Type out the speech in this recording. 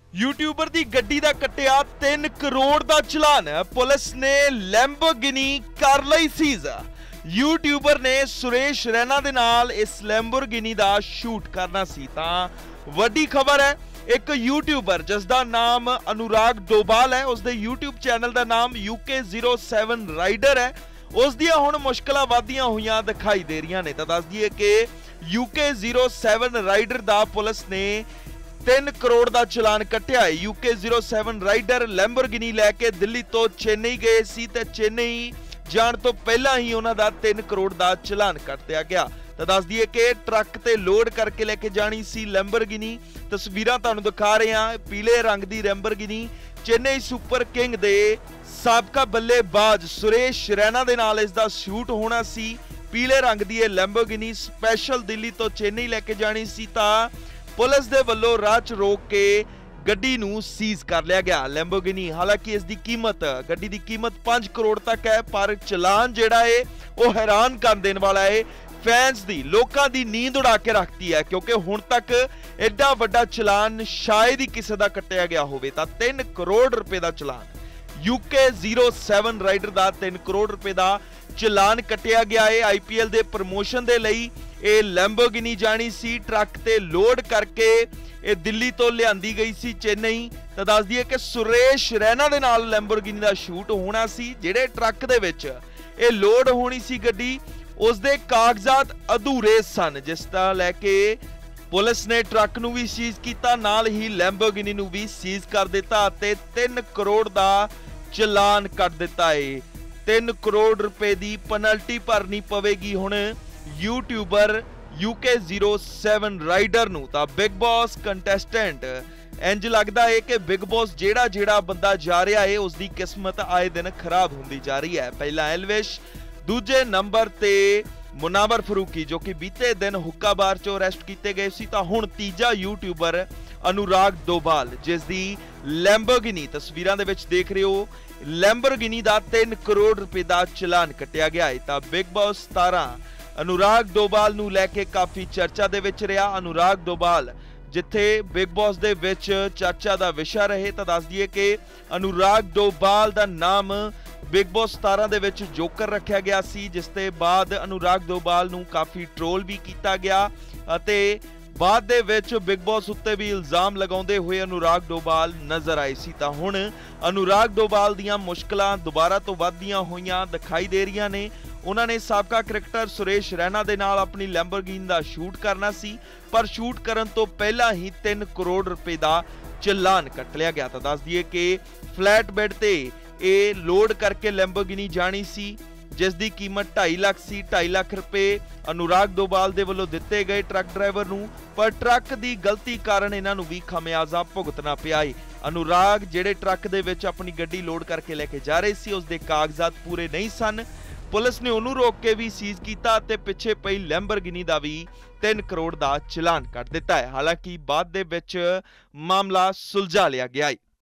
YouTuber दी गड्डी दा कट्टिया 3 करोड़ दा चलान। पुलिस ने लैंबोर्गिनी कर लई सीज। यूट्यूबर ने सुरेश रैना दे नाल इस लैंबोर्गिनी दा शूट करना सी तां वड्डी खबर है। एक यूट्यूबर जिसदा नाम अनुराग डोभाल है, उसदे यूट्यूब चैनल दा नाम UK07 राइडर है, उस दियां हुण मुश्किलां वधदियां होईयां दिखाई दे रहीआं ने। तां दस दईए कि UK07 राइडर दा पुलिस ने 3 करोड़ का चलान कट्टिया है। UK07 राइडर लैंबोर्गिनी लैके दिल्ली तो चेन्नई गए सी ते चेन्नई जाण तो पहला ही उन्हां दा 3 करोड़ का चलान कट दिया गया। तो दस दिए कि ट्रक ते लोड करके लेके जानी सी लैंबोर्गिनी। तस्वीरां तुहानूं दिखा रहे हैं, पीले रंग की लैंबोर्गिनी चेन्नई सुपर किंग दे साबका बल्लेबाज सुरेश रैना दे नाल इसदा शूट होना सी। पीले रंग की यह लैंबोर्गिनी स्पैशल दिल्ली तो चेन्नई लैके जानी सी तां पुलिस दे वल्लों राह च रोक के गड्डी नूं सीज कर लिया गया लैंबोर्गिनी। हालांकि इसकी कीमत गड्डी की कीमत 5 करोड़ तक है, पर चलान जिहड़ा है वो हैरान कर देने वाला है। फैंस दी लोकां दी नींद उड़ा के रखती है, क्योंकि हुण तक एडा वड्डा चलान शायद ही किसी का कट्टिया गया होवे। तां 3 करोड़ रुपए का चलान UK07 राइडर का 3 करोड़ रुपए का चलान कट्टिया गया है। IPL दे प्रमोशन दे लई ਇਹ लैंबोर्गिनी जानी सी। ट्रक ते लोड करके ये दिल्ली तो लियांदी गई सी चेन्नई। तो दस दिए कि सुरेश रैना दे नाल लैंबोर्गिनी दा शूट होना सी। जिहड़े ट्रक दे विच ये लोड होनी सी गड्डी, उस दे कागजात अधूरे सन, जिस दा लैके पुलिस ने ट्रक नूं भी सीज कीता, नाल ही लैंबोर्गिनी नूं भी सीज कर दिता ते 3 करोड़ दा चलान कट दिता है। 3 करोड़ रुपए दी पेनल्टी भरनी पवेगी हुण यूट्यूबर UK07 राइडर नूं। तां बिग बॉस कंटेस्टेंट इंज लगदा है कि बिग बॉस जेड़ा बंदा जा रहा है उसकी किस्मत आए दिन खराब होंदी जा रही है। पहला एलविश, दूजे नंबर ते मुनावर फरूकी जो कि बीते दिन हुक्का बार चों अरेस्ट किए गए सी। तां हुण तीजा यूट्यूबर अनुराग डोभाल जिसदी लैंबोर्गिनी तस्वीरां दे विच देख रहे हो, लैंबोर्गिनी दा 3 करोड़ रुपए का चलान कट्टिया गया है। तां बिग बॉस 17 अनुराग डोभाल नूं लैके काफी चर्चा दे विच रहा। अनुराग डोभाल जिथे बिग बॉस दे विच चर्चा दा विषय रहे। तां दस दईए कि अनुराग डोभाल दा नाम बिग बॉस 17 दे विच जोकर रखिया गया सी, जिस ते बाद अनुराग डोभाल नूं काफी ट्रोल भी किया गया अते बाद दे विच बिग बॉस उत्ते भी इल्जाम लगाउंदे हुए अनुराग डोभाल नजर आए सी। तां हुण अनुराग डोभाल दीआं मुश्किलां दुबारा तो वधदियां होईयां दिखाई दे रहीआं ने। उन्होंने साबका क्रिकेटर सुरेश रैना दे नाल अपनी लैंबोर्गिनी दा शूट करना सी, पर शूट करन तो पहला ही 3 करोड़ रुपए का चलान कट लिया गया। तो दस दिए कि फ्लैट बेड ते ये लोड करके लैंबोर्गिनी जानी सी, जिस दी कीमत 2.5 लाख सी। 2.5 लाख रुपए अनुराग डोभाल दे वल्लों दिते गए ट्रक ड्राइवर नूं, पर ट्रक दी गलती कारण इन्हां नूं भी खमियाजा भुगतना पिया है। अनुराग जिहड़े ट्रक दे विच अपनी गड्डी लोड करके लेके जा रहे सी, उसदे कागजात पूरे नहीं सन। पुलिस ने उन्होंने रोक के भी सीज किया ते पिछे पई लैंबोर्गिनी दा भी 3 करोड़ का चलान कट दिता है। हालांकि बाद दे विच मामला सुलझा लिया गया है।